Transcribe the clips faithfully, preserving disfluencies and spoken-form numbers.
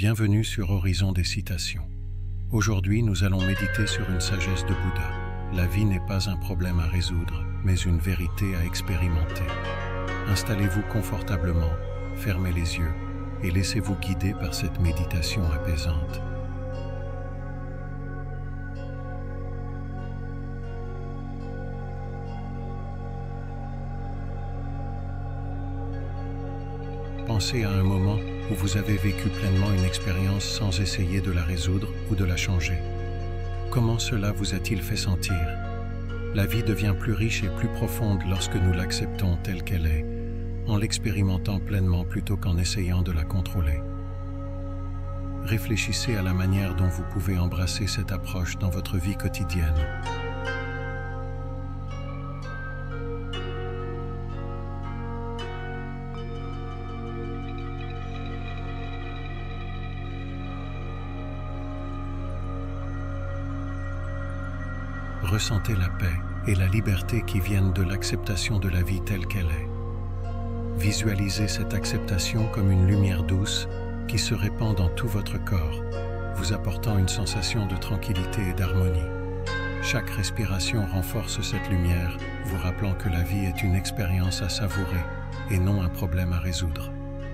Bienvenue sur Horizon des citations. Aujourd'hui, nous allons méditer sur une sagesse de Bouddha. La vie n'est pas un problème à résoudre, mais une vérité à expérimenter. Installez-vous confortablement, fermez les yeux et laissez-vous guider par cette méditation apaisante. Pensez à un moment où vous avez vécu pleinement une expérience sans essayer de la résoudre ou de la changer. Comment cela vous a-t-il fait sentir? La vie devient plus riche et plus profonde lorsque nous l'acceptons telle qu'elle est, en l'expérimentant pleinement plutôt qu'en essayant de la contrôler. Réfléchissez à la manière dont vous pouvez embrasser cette approche dans votre vie quotidienne. Ressentez la paix et la liberté qui viennent de l'acceptation de la vie telle qu'elle est. Visualisez cette acceptation comme une lumière douce qui se répand dans tout votre corps, vous apportant une sensation de tranquillité et d'harmonie. Chaque respiration renforce cette lumière, vous rappelant que la vie est une expérience à savourer et non un problème à résoudre.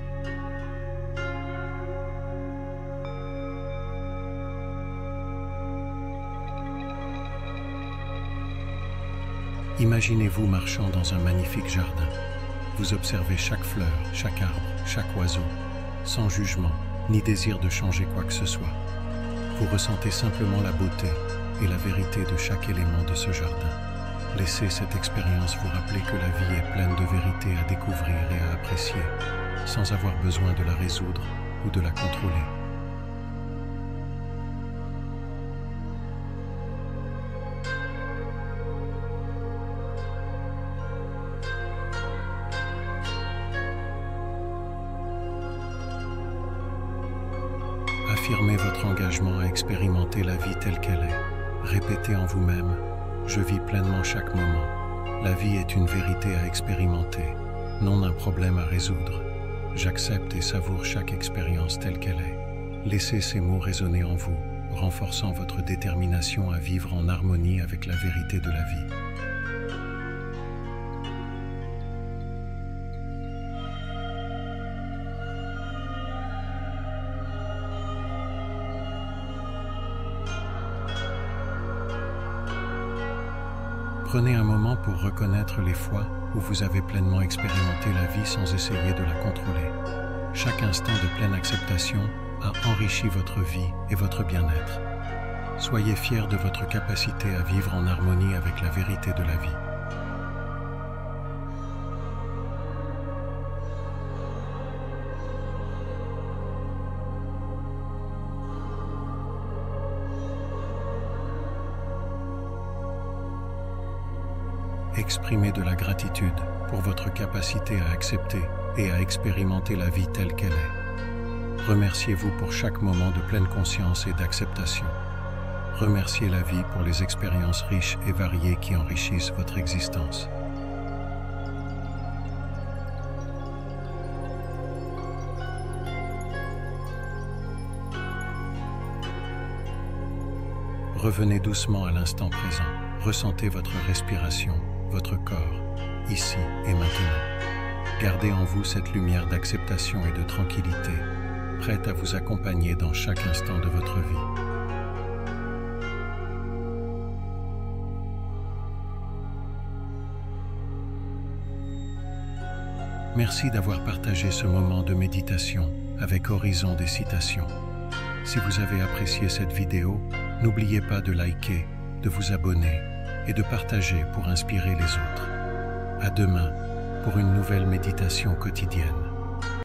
Imaginez-vous marchant dans un magnifique jardin. Vous observez chaque fleur, chaque arbre, chaque oiseau, sans jugement, ni désir de changer quoi que ce soit. Vous ressentez simplement la beauté et la vérité de chaque élément de ce jardin. Laissez cette expérience vous rappeler que la vie est pleine de vérités à découvrir et à apprécier, sans avoir besoin de la résoudre ou de la contrôler. Affirmez votre engagement à expérimenter la vie telle qu'elle est. Répétez en vous-même « Je vis pleinement chaque moment. La vie est une vérité à expérimenter, non un problème à résoudre. J'accepte et savoure chaque expérience telle qu'elle est. » Laissez ces mots résonner en vous, renforçant votre détermination à vivre en harmonie avec la vérité de la vie. Prenez un moment pour reconnaître les fois où vous avez pleinement expérimenté la vie sans essayer de la contrôler. Chaque instant de pleine acceptation a enrichi votre vie et votre bien-être. Soyez fiers de votre capacité à vivre en harmonie avec la vérité de la vie. Exprimez de la gratitude pour votre capacité à accepter et à expérimenter la vie telle qu'elle est. Remerciez-vous pour chaque moment de pleine conscience et d'acceptation. Remerciez la vie pour les expériences riches et variées qui enrichissent votre existence. Revenez doucement à l'instant présent. Ressentez votre respiration, votre corps, ici et maintenant. Gardez en vous cette lumière d'acceptation et de tranquillité, prête à vous accompagner dans chaque instant de votre vie. Merci d'avoir partagé ce moment de méditation avec Horizon des citations. Si vous avez apprécié cette vidéo, n'oubliez pas de liker, de vous abonner et de partager pour inspirer les autres. À demain pour une nouvelle méditation quotidienne.